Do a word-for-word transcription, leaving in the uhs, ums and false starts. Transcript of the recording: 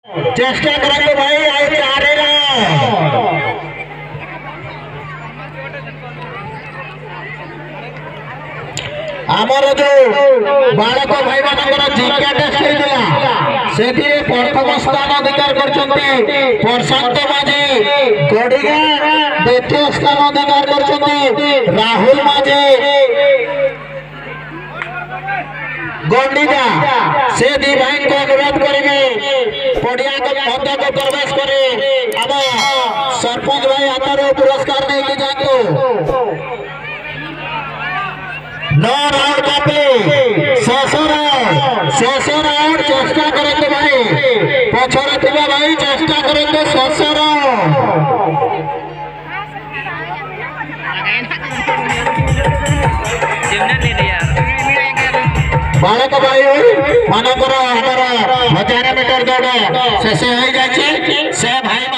चेष्टा करेंगे भाई आए चारेगा आमर जो बालक भाई मानकर जिज्ञा टेस्ट होता से प्रथम स्थान अधिकार कर प्रशांत माझी गड़िगा द्वितीय स्थान अधिकार कर राहुल माझी गंडीजा से दी भाई को अनुरोध करेंगे पड़िया को मध्य को प्रवेश करे अब सरपंच भाई हाथ पुरस्कार देके जाते नौ राउंड कापे शेष राउंड शेष राउंड चेष्टा करेंगे भाई पछरे थिबा भाई चेष्टा करेंगे शेष राउंड बालक भाई मानकर हजार मीटर दौड़ शेष हो जाए से भाई